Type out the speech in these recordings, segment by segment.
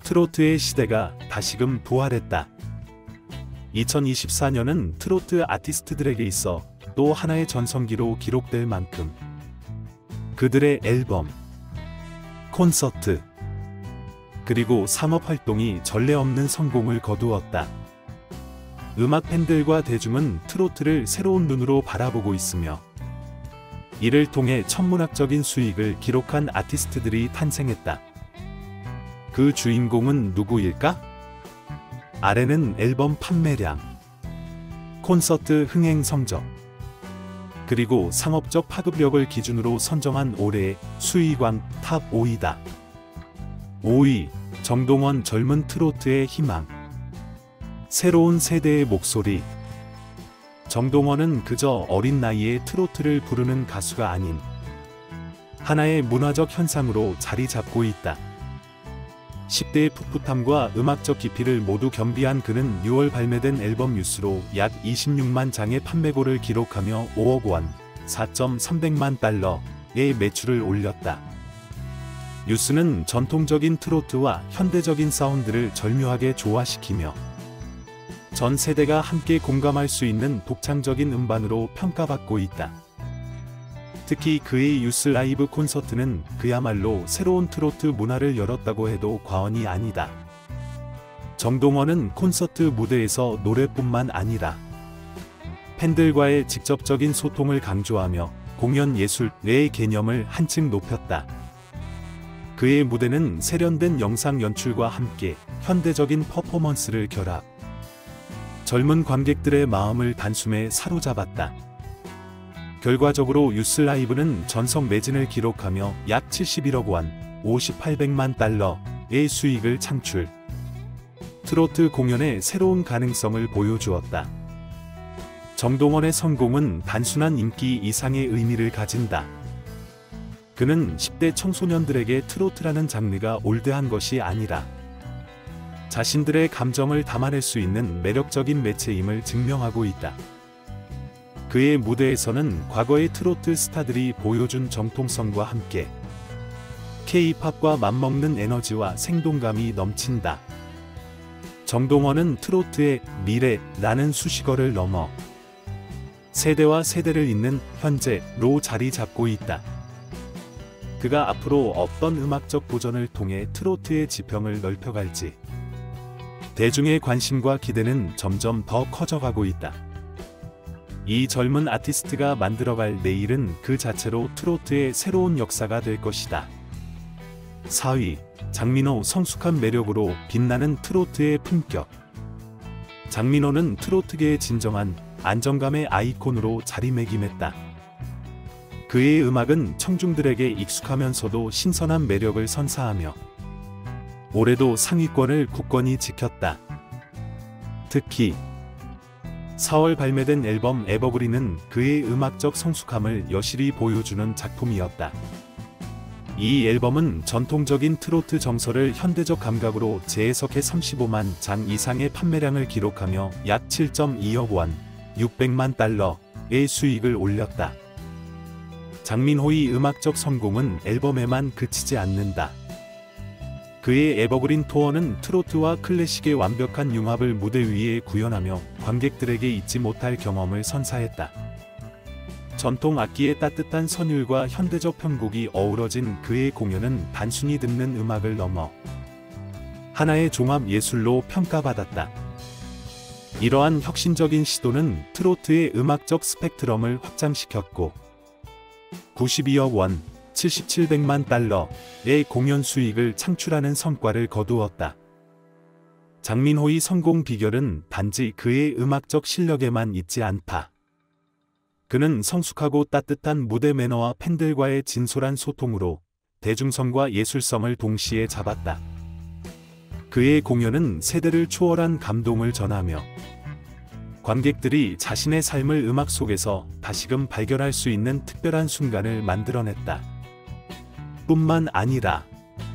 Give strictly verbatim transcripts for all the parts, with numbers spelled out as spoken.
트로트의 시대가 다시금 부활했다. 이천이십사 년은 트로트 아티스트들에게 있어 또 하나의 전성기로 기록될 만큼 그들의 앨범, 콘서트, 그리고 상업활동이 전례 없는 성공을 거두었다. 음악 팬들과 대중은 트로트를 새로운 눈으로 바라보고 있으며 이를 통해 천문학적인 수익을 기록한 아티스트들이 탄생했다. 그 주인공은 누구일까? 아래는 앨범 판매량, 콘서트 흥행 성적, 그리고 상업적 파급력을 기준으로 선정한 올해의 수익왕 탑 오 위다. 오 위, 정동원. 젊은 트로트의 희망. 새로운 세대의 목소리. 정동원은 그저 어린 나이에 트로트를 부르는 가수가 아닌 하나의 문화적 현상으로 자리 잡고 있다. 십 대의 풋풋함과 음악적 깊이를 모두 겸비한 그는 유월 발매된 앨범 뉴스로 약 이십육만 장의 판매고를 기록하며 오억 원, 사천삼백만 달러의 매출을 올렸다. 뉴스는 전통적인 트로트와 현대적인 사운드를 절묘하게 조화시키며 전 세대가 함께 공감할 수 있는 독창적인 음반으로 평가받고 있다. 특히 그의 뉴스 라이브 콘서트는 그야말로 새로운 트로트 문화를 열었다고 해도 과언이 아니다. 정동원은 콘서트 무대에서 노래뿐만 아니라 팬들과의 직접적인 소통을 강조하며 공연 예술의 개념을 한층 높였다. 그의 무대는 세련된 영상 연출과 함께 현대적인 퍼포먼스를 결합, 젊은 관객들의 마음을 단숨에 사로잡았다. 결과적으로 뉴스 라이브는 전석 매진을 기록하며 약 칠십일억 원, 오천팔백만 달러의 수익을 창출, 트로트 공연의 새로운 가능성을 보여주었다. 정동원의 성공은 단순한 인기 이상의 의미를 가진다. 그는 십 대 청소년들에게 트로트라는 장르가 올드한 것이 아니라 자신들의 감정을 담아낼 수 있는 매력적인 매체임을 증명하고 있다. 그의 무대에서는 과거의 트로트 스타들이 보여준 정통성과 함께 K-팝과 맞먹는 에너지와 생동감이 넘친다. 정동원은 트로트의 미래라는 수식어를 넘어 세대와 세대를 잇는 현재로 자리 잡고 있다. 그가 앞으로 어떤 음악적 도전을 통해 트로트의 지평을 넓혀갈지 대중의 관심과 기대는 점점 더 커져가고 있다. 이 젊은 아티스트가 만들어갈 내일은 그 자체로 트로트의 새로운 역사가 될 것이다. 사 위, 장민호. 성숙한 매력으로 빛나는 트로트의 품격. 장민호는 트로트계의 진정한 안정감의 아이콘으로 자리매김했다. 그의 음악은 청중들에게 익숙하면서도 신선한 매력을 선사하며 올해도 상위권을 굳건히 지켰다. 특히 사월 발매된 앨범 에버그린은 그의 음악적 성숙함을 여실히 보여주는 작품이었다. 이 앨범은 전통적인 트로트 정서를 현대적 감각으로 재해석해 삼십오만 장 이상의 판매량을 기록하며 약 칠 점 이억 원, 육백만 달러의 수익을 올렸다. 장민호의 음악적 성공은 앨범에만 그치지 않는다. 그의 에버그린 투어는 트로트와 클래식의 완벽한 융합을 무대 위에 구현하며 관객들에게 잊지 못할 경험을 선사했다. 전통 악기의 따뜻한 선율과 현대적 편곡이 어우러진 그의 공연은 단순히 듣는 음악을 넘어 하나의 종합 예술로 평가받았다. 이러한 혁신적인 시도는 트로트의 음악적 스펙트럼을 확장시켰고 구십이억 원, 칠천칠백만 달러의 공연 수익을 창출하는 성과를 거두었다. 장민호의 성공 비결은 단지 그의 음악적 실력에만 있지 않다. 그는 성숙하고 따뜻한 무대 매너와 팬들과의 진솔한 소통으로 대중성과 예술성을 동시에 잡았다. 그의 공연은 세대를 초월한 감동을 전하며 관객들이 자신의 삶을 음악 속에서 다시금 발견할 수 있는 특별한 순간을 만들어냈다. 뿐만 아니라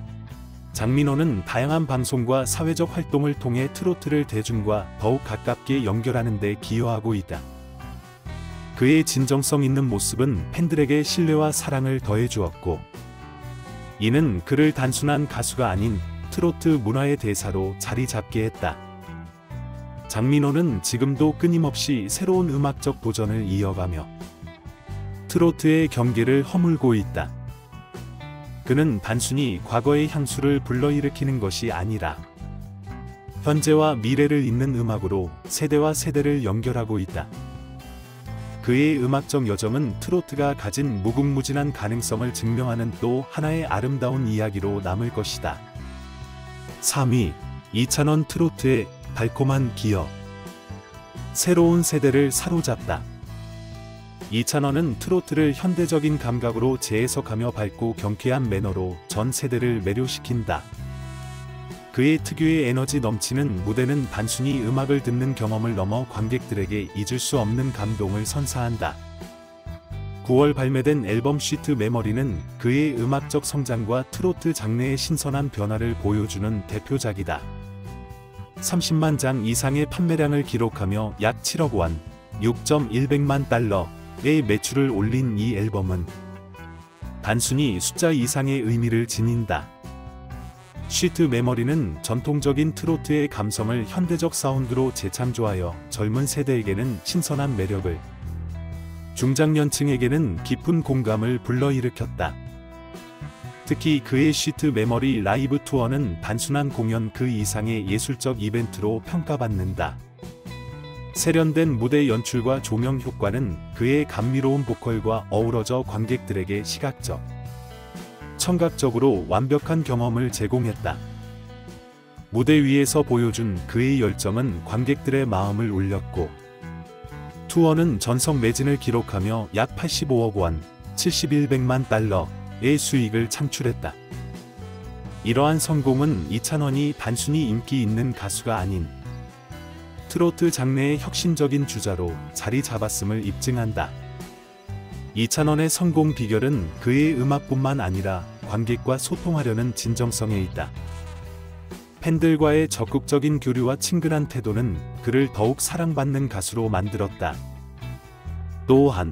장민호는 다양한 방송과 사회적 활동을 통해 트로트를 대중과 더욱 가깝게 연결하는 데 기여하고 있다. 그의 진정성 있는 모습은 팬들에게 신뢰와 사랑을 더해주었고 이는 그를 단순한 가수가 아닌 트로트 문화의 대사로 자리 잡게 했다. 장민호는 지금도 끊임없이 새로운 음악적 도전을 이어가며 트로트의 경계를 허물고 있다. 그는 단순히 과거의 향수를 불러일으키는 것이 아니라 현재와 미래를 잇는 음악으로 세대와 세대를 연결하고 있다. 그의 음악적 여정은 트로트가 가진 무궁무진한 가능성을 증명하는 또 하나의 아름다운 이야기로 남을 것이다. 삼 위. 이찬원 트로트의 달콤한 기억. 새로운 세대를 사로잡다. 이찬원은 트로트를 현대적인 감각으로 재해석하며 밝고 경쾌한 매너로 전 세대를 매료시킨다. 그의 특유의 에너지 넘치는 무대는 단순히 음악을 듣는 경험을 넘어 관객들에게 잊을 수 없는 감동을 선사한다. 구월 발매된 앨범 쉬트 메모리는 그의 음악적 성장과 트로트 장르의 신선한 변화를 보여주는 대표작이다. 삼십만 장 이상의 판매량을 기록하며 약 칠억 원, 육천백만 달러의 매출을 올린 이 앨범은 단순히 숫자 이상의 의미를 지닌다. 쉬트 메모리는 전통적인 트로트의 감성을 현대적 사운드로 재창조하여 젊은 세대에게는 신선한 매력을, 중장년층에게는 깊은 공감을 불러일으켰다. 특히 그의 쉬트 메모리 라이브 투어는 단순한 공연 그 이상의 예술적 이벤트로 평가받는다. 세련된 무대 연출과 조명 효과는 그의 감미로운 보컬과 어우러져 관객들에게 시각적, 청각적으로 완벽한 경험을 제공했다. 무대 위에서 보여준 그의 열정은 관객들의 마음을 울렸고, 투어는 전석 매진을 기록하며 약 팔십오억 원, 칠천백만 달러의 수익을 창출했다. 이러한 성공은 이찬원이 단순히 인기 있는 가수가 아닌 트로트 장르의 혁신적인 주자로 자리 잡았음을 입증한다. 이찬원의 성공 비결은 그의 음악뿐만 아니라 관객과 소통하려는 진정성에 있다. 팬들과의 적극적인 교류와 친근한 태도는 그를 더욱 사랑받는 가수로 만들었다. 또한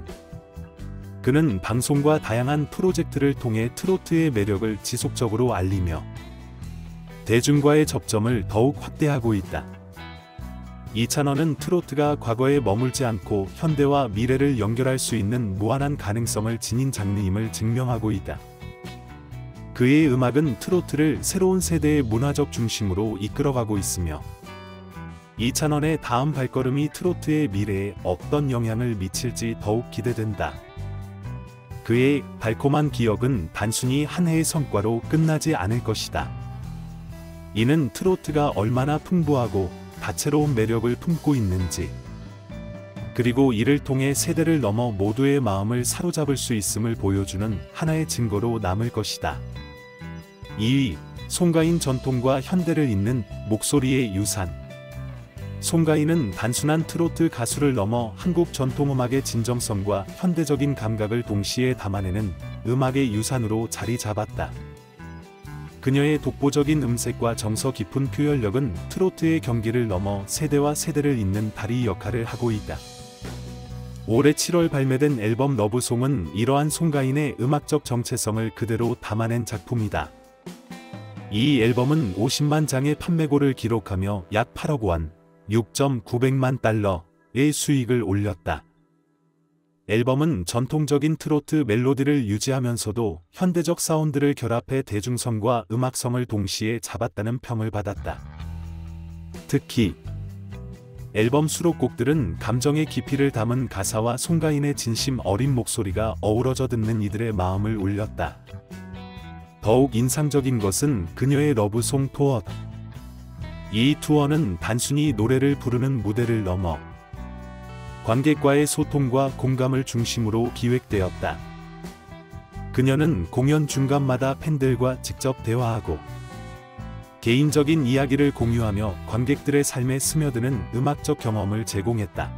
그는 방송과 다양한 프로젝트를 통해 트로트의 매력을 지속적으로 알리며 대중과의 접점을 더욱 확대하고 있다. 이찬원은 트로트가 과거에 머물지 않고 현대와 미래를 연결할 수 있는 무한한 가능성을 지닌 장르임을 증명하고 있다. 그의 음악은 트로트를 새로운 세대의 문화적 중심으로 이끌어가고 있으며, 이찬원의 다음 발걸음이 트로트의 미래에 어떤 영향을 미칠지 더욱 기대된다. 그의 달콤한 기억은 단순히 한 해의 성과로 끝나지 않을 것이다. 이는 트로트가 얼마나 풍부하고 다채로운 매력을 품고 있는지, 그리고 이를 통해 세대를 넘어 모두의 마음을 사로잡을 수 있음을 보여주는 하나의 증거로 남을 것이다. 이 위. 송가인 전통과 현대를 잇는 목소리의 유산. 송가인은 단순한 트로트 가수를 넘어 한국 전통음악의 진정성과 현대적인 감각을 동시에 담아내는 음악의 유산으로 자리 잡았다. 그녀의 독보적인 음색과 정서 깊은 표현력은 트로트의 경계를 넘어 세대와 세대를 잇는 다리 역할을 하고 있다. 올해 칠월 발매된 앨범 러브송은 이러한 송가인의 음악적 정체성을 그대로 담아낸 작품이다. 이 앨범은 오십만 장의 판매고를 기록하며 약 팔억 원, 육천구백만 달러의 수익을 올렸다. 앨범은 전통적인 트로트 멜로디를 유지하면서도 현대적 사운드를 결합해 대중성과 음악성을 동시에 잡았다는 평을 받았다. 특히 앨범 수록곡들은 감정의 깊이를 담은 가사와 송가인의 진심 어린 목소리가 어우러져 듣는 이들의 마음을 울렸다. 더욱 인상적인 것은 그녀의 러브송 투어다. 이 투어는 단순히 노래를 부르는 무대를 넘어 관객과의 소통과 공감을 중심으로 기획되었다. 그녀는 공연 중간마다 팬들과 직접 대화하고 개인적인 이야기를 공유하며 관객들의 삶에 스며드는 음악적 경험을 제공했다.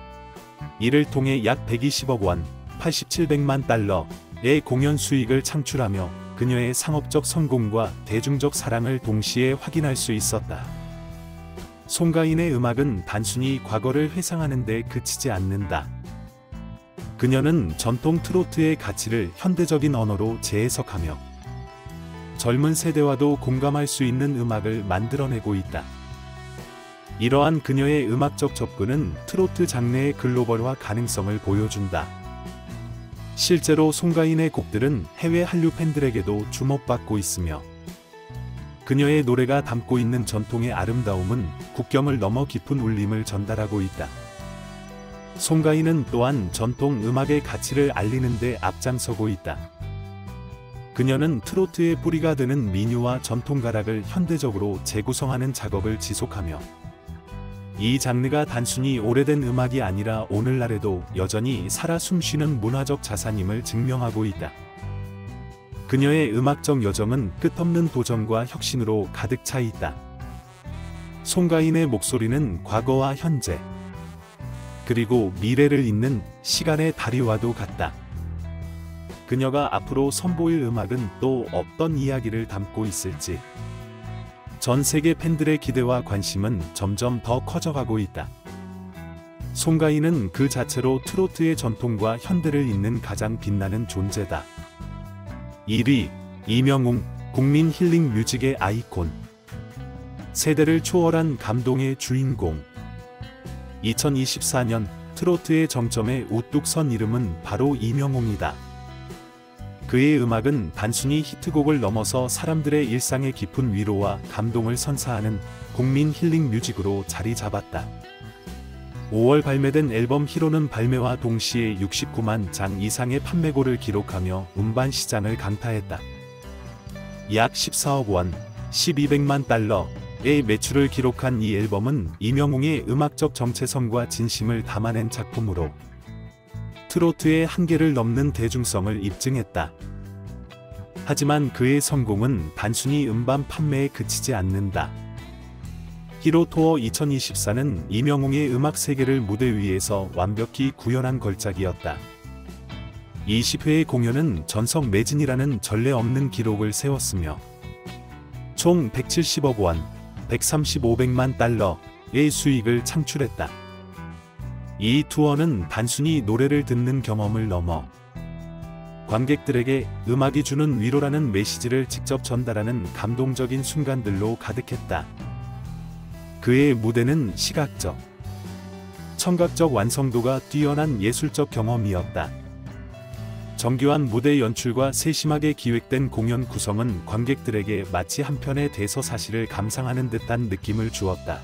이를 통해 약 백이십억 원, 팔천칠백만 달러의 공연 수익을 창출하며 그녀의 상업적 성공과 대중적 사랑을 동시에 확인할 수 있었다. 송가인의 음악은 단순히 과거를 회상하는 데 그치지 않는다. 그녀는 전통 트로트의 가치를 현대적인 언어로 재해석하며 젊은 세대와도 공감할 수 있는 음악을 만들어내고 있다. 이러한 그녀의 음악적 접근은 트로트 장르의 글로벌화 가능성을 보여준다. 실제로 송가인의 곡들은 해외 한류 팬들에게도 주목받고 있으며 그녀의 노래가 담고 있는 전통의 아름다움은 국경을 넘어 깊은 울림을 전달하고 있다. 송가인은 또한 전통 음악의 가치를 알리는 데 앞장서고 있다. 그녀는 트로트의 뿌리가 되는 민요와 전통가락을 현대적으로 재구성하는 작업을 지속하며 이 장르가 단순히 오래된 음악이 아니라 오늘날에도 여전히 살아 숨쉬는 문화적 자산임을 증명하고 있다. 그녀의 음악적 여정은 끝없는 도전과 혁신으로 가득 차 있다. 송가인의 목소리는 과거와 현재, 그리고 미래를 잇는 시간의 다리와도 같다. 그녀가 앞으로 선보일 음악은 또 어떤 이야기를 담고 있을지 전 세계 팬들의 기대와 관심은 점점 더 커져가고 있다. 송가인은 그 자체로 트로트의 전통과 현대를 잇는 가장 빛나는 존재다. 일 위. 이명웅, 국민 힐링 뮤직의 아이콘. 세대를 초월한 감동의 주인공. 이천이십사 년 트로트의 정점에 우뚝 선 이름은 바로 이명웅이다. 그의 음악은 단순히 히트곡을 넘어서 사람들의 일상의 깊은 위로와 감동을 선사하는 국민 힐링 뮤직으로 자리 잡았다. 오월 발매된 앨범 히로는 발매와 동시에 육십구만 장 이상의 판매고를 기록하며 음반 시장을 강타했다. 약 십사억 원, 천이백만 달러의 매출을 기록한 이 앨범은 이명웅의 음악적 정체성과 진심을 담아낸 작품으로 트로트의 한계를 넘는 대중성을 입증했다. 하지만 그의 성공은 단순히 음반 판매에 그치지 않는다. 히로 투어 이천이십사는 이명웅의 음악 세계를 무대 위에서 완벽히 구현한 걸작이었다. 이십 회의 공연은 전석 매진이라는 전례 없는 기록을 세웠으며 총 백칠십억 원, 백삼십오백만 달러의 수익을 창출했다. 이 투어는 단순히 노래를 듣는 경험을 넘어 관객들에게 음악이 주는 위로라는 메시지를 직접 전달하는 감동적인 순간들로 가득했다. 그의 무대는 시각적, 청각적 완성도가 뛰어난 예술적 경험이었다. 정교한 무대 연출과 세심하게 기획된 공연 구성은 관객들에게 마치 한편의 대서사실을 감상하는 듯한 느낌을 주었다.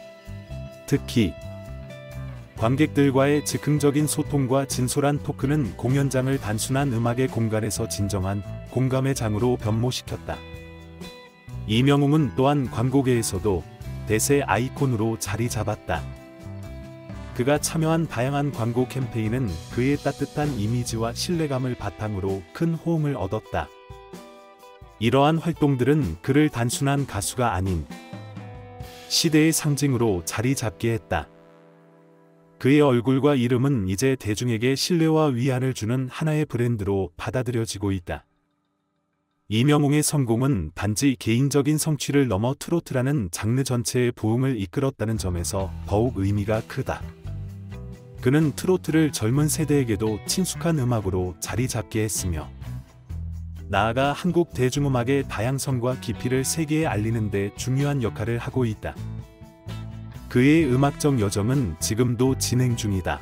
특히 관객들과의 즉흥적인 소통과 진솔한 토크는 공연장을 단순한 음악의 공간에서 진정한 공감의 장으로 변모시켰다. 이명웅은 또한 광고계에서도 대세 아이콘으로 자리 잡았다. 그가 참여한 다양한 광고 캠페인은 그의 따뜻한 이미지와 신뢰감을 바탕으로 큰 호응을 얻었다. 이러한 활동들은 그를 단순한 가수가 아닌 시대의 상징으로 자리 잡게 했다. 그의 얼굴과 이름은 이제 대중에게 신뢰와 위안을 주는 하나의 브랜드로 받아들여지고 있다. 이명웅의 성공은 단지 개인적인 성취를 넘어 트로트라는 장르 전체의 부흥을 이끌었다는 점에서 더욱 의미가 크다. 그는 트로트를 젊은 세대에게도 친숙한 음악으로 자리 잡게 했으며 나아가 한국 대중음악의 다양성과 깊이를 세계에 알리는 데 중요한 역할을 하고 있다. 그의 음악적 여정은 지금도 진행 중이다.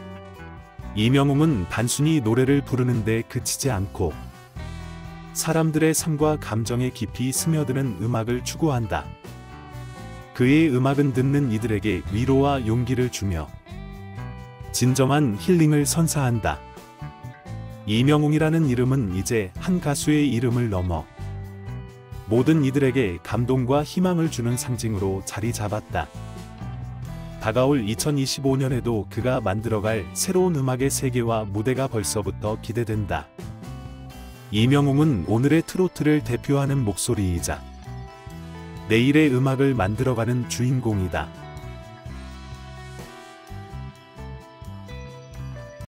이명웅은 단순히 노래를 부르는 데 그치지 않고 사람들의 삶과 감정에 깊이 스며드는 음악을 추구한다. 그의 음악은 듣는 이들에게 위로와 용기를 주며 진정한 힐링을 선사한다. 이명웅이라는 이름은 이제 한 가수의 이름을 넘어 모든 이들에게 감동과 희망을 주는 상징으로 자리 잡았다. 다가올 이천이십오 년에도 그가 만들어갈 새로운 음악의 세계와 무대가 벌써부터 기대된다. 이명웅은 오늘의 트로트를 대표하는 목소리이자 내일의 음악을 만들어가는 주인공이다.